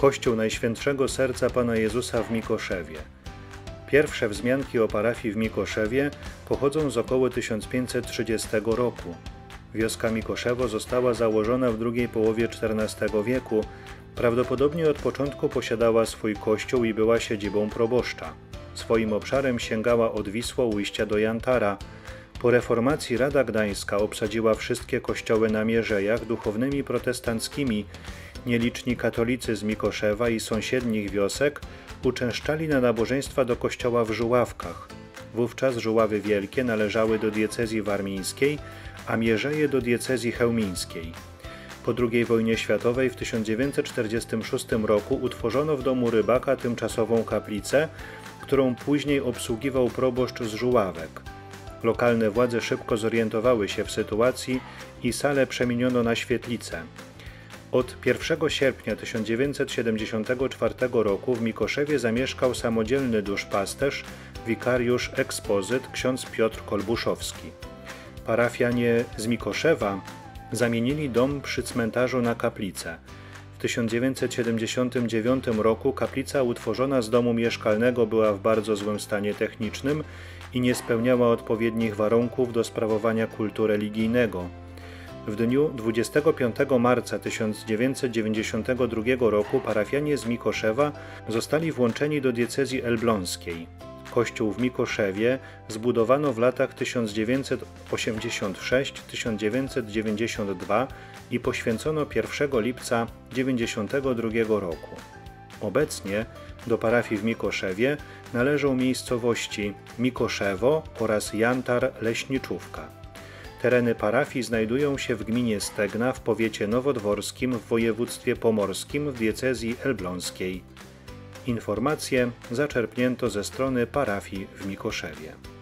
Kościół Najświętszego Serca Pana Jezusa w Mikoszewie. Pierwsze wzmianki o parafii w Mikoszewie pochodzą z około 1530 roku. Wioska Mikoszewo została założona w drugiej połowie XIV wieku. Prawdopodobnie od początku posiadała swój kościół i była siedzibą proboszcza. Swoim obszarem sięgała od Wisły ujścia do Jantara. Po reformacji Rada Gdańska obsadziła wszystkie kościoły na Mierzejach duchownymi protestanckimi. Nieliczni katolicy z Mikoszewa i sąsiednich wiosek uczęszczali na nabożeństwa do kościoła w Żuławkach. Wówczas Żuławy Wielkie należały do diecezji warmińskiej, a Mierzeje do diecezji chełmińskiej. Po II wojnie światowej w 1946 roku utworzono w domu rybaka tymczasową kaplicę, którą później obsługiwał proboszcz z Żuławek. Lokalne władze szybko zorientowały się w sytuacji i salę przemieniono na świetlicę. Od 1 sierpnia 1974 roku w Mikoszewie zamieszkał samodzielny duszpasterz, wikariusz ekspozyt ksiądz Piotr Kolbuszowski. Parafianie z Mikoszewa zamienili dom przy cmentarzu na kaplicę. W 1979 roku kaplica utworzona z domu mieszkalnego była w bardzo złym stanie technicznym i nie spełniała odpowiednich warunków do sprawowania kultu religijnego. W dniu 25 marca 1992 roku parafianie z Mikoszewa zostali włączeni do diecezji elbląskiej. Kościół w Mikoszewie zbudowano w latach 1986–1992 i poświęcono 1 lipca 1992 roku. Obecnie do parafii w Mikoszewie należą miejscowości Mikoszewo oraz Jantar-Leśniczówka. Tereny parafii znajdują się w gminie Stegna w powiecie nowodworskim w województwie pomorskim w diecezji elbląskiej. Informacje zaczerpnięto ze strony parafii w Mikoszewie.